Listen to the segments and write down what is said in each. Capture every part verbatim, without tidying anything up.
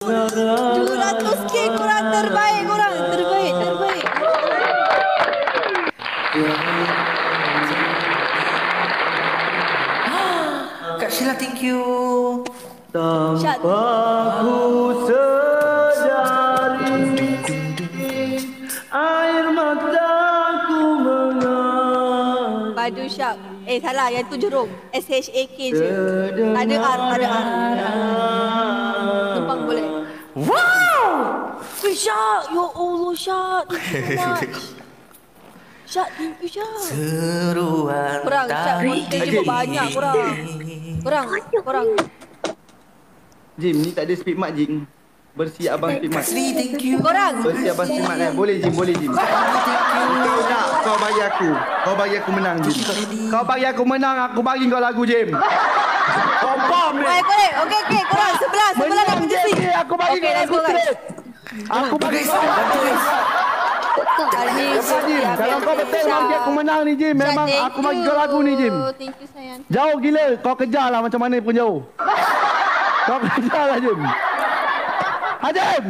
tujuh ratus K korang terbaik, korang terbaik, terbaik. Kak Sheila, thank you. Tanpa ku sedari air mataku mengalir. Badu Syak. Eh salah, yang tu jerung. S H A K je. Tak ada R, tak ada R. Tumpang boleh. Wow! Weh Syak, ya Allah Syak. Thank you so much. Syak, thank you Syak. Seruan Korang, Syak, monster je banyak korang. Korang, korang. Jim, ni tak ada speed mark Jim. Bersih abang speed mark. Sri, thank you. Korang. Bersih abang speed mark eh. Boleh Jim, boleh Jim. Kau nak, kau bagi aku. Kau bagi aku menang Jim. Kau bagi aku menang, aku bagi kau lagu Jim. Confirm ni. Baik, korek. Okey, okey. Korang sebelah, sebelah Menang nak Jim, berjesi. aku bagi Okey, kau let's lagu go guys. straight. Aku bagi kau lagu Jim. Kali Cepat Jim, kalau kau betul bagi aku menang ni Jim. Memang aku bagi kau lagu ni Jim. Thank you sayang. Jauh gila, kau kejar lah macam mana pun jauh. Kau kejar lah Jim. Hajim!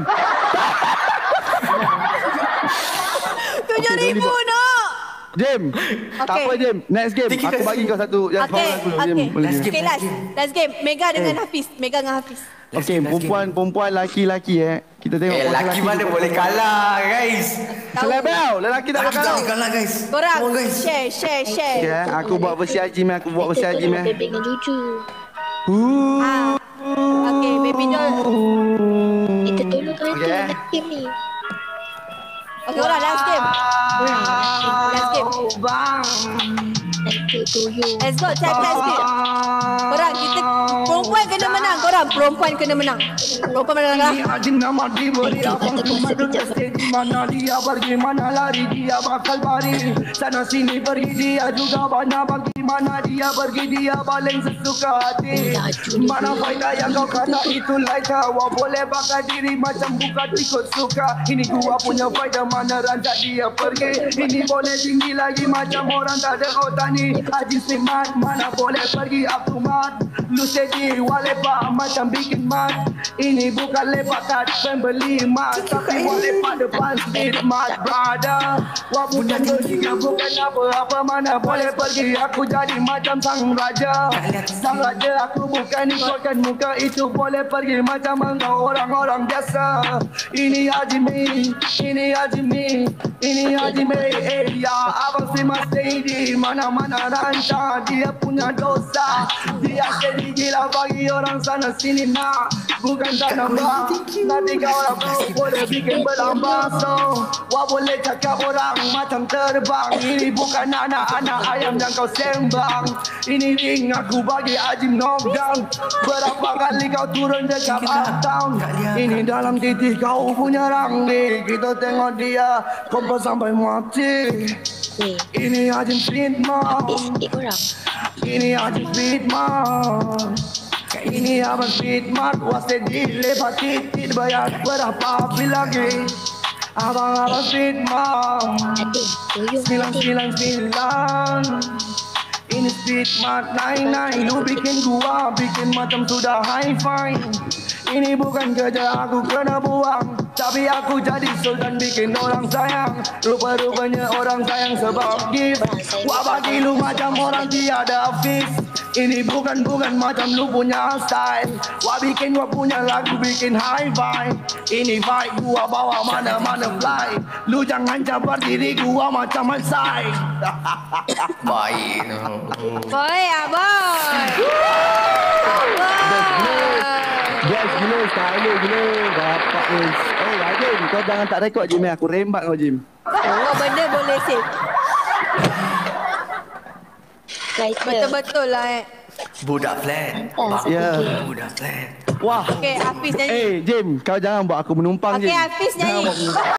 Tujuh ribu nak. Jim, tak Okey. apa Jim. Next game, Thank you, aku Kak bagi kau satu yang kau Okey, lagu Jim. okey. Boleh Last Jim. game. Okay, last. Last game. Mega dengan Hafiz. Mega dengan Hafiz. Okey, perempuan-perempuan, laki-laki eh. Kita tengok Eh, pasal lelaki mana kita- boleh kalah, guys. Tahu. Selebel, lelaki tak Lelaki boleh tak kalah. boleh kalah, guys. Korang, Come on, guys. share, share, share. Okey, eh, aku buat versi Ajim eh. Aku buat versi Ajim eh. Bebek dengan Juju. Huh. Ah. Okey, baby doll. Kita tolong kau Okay. tu last game ni. Okey, korang last game. Last game. Thank you to you. Let's go, check last game. Korang, kita perempuan kena menang. Korang, perempuan kena menang. Perempuan menang lah. Ajim nama diberi abang cuma dekat di mana dia pergi mana lari dia bakal lari sana sini pergi dia juga banyak bagaimana dia pergi dia paling sesuka hati mana faedah yang kau kena itu laika wah boleh bakal diri macam bukan ikut suka ini gua punya faedah mana rancak dia pergi ini boleh tinggi lagi macam orang tak ada otak ni Ajim semat mana boleh pergi aku mat lu sedih walepa macam bikin mat ini bukan lepak tak pembeli mat tapi walepa depan speed mat brother wah bukan bertiga bukan apa-apa mana boleh pergi aku jadi macam sang raja sang raja aku bukan ikutkan muka itu boleh pergi macam engkau orang-orang biasa ini Ajimi ini Ajimi ini Ajimi eh ya abang si mas stay di mana-mana rancang dia punya dosa dia jadi gila bagi orang sana sini nak bukan tak nambah nanti kau orang boleh bikin berlambang so wah boleh cakap orang macam terbang ini bukan anak-anak ayam yang kau sembang ini ring aku bagi Ajim knockdown berapa kali kau turun dekat uptown ini dalam titik kau punya rangdi kita tengok dia kompos sampai mati Eh, ini Ajim Fitman eh sikit korang. ini Ajim Fitman ini abang Fitman wasit dilepas titik bayar berapa lagi abang-abang Fitman Adik, tuyung sembilan adik. sembilan sembilan ini Fitman nine nine lu bikin gua bikin macam sudah high five ini bukan kerja aku kena buang tapi aku jadi sultan bikin orang sayang rupa-rupanya orang sayang sebab gift wah bagi lu macam orang tiada fix ini bukan bukan macam lu punya style wah bikin gua punya lagu bikin high five ini vibe gua bawa mana-mana fly lu jangan cabar diri gua macam Mansai Baik. Boy, ah boy. Guys, gila, style gila. Bapak ni. Eh, Ajim, kau jangan tak rekod Jim. Aku rembat kau Jim. Oh, benda boleh save. Guys, Betul-betul lah eh. Budak flat. Oh, Ya. Budak flat. Wah. Okay, Hafiz nyanyi. Eh, Jim, kau jangan buat aku menumpang Okay, Jim. Hafiz Jangan buat nyanyi. aku-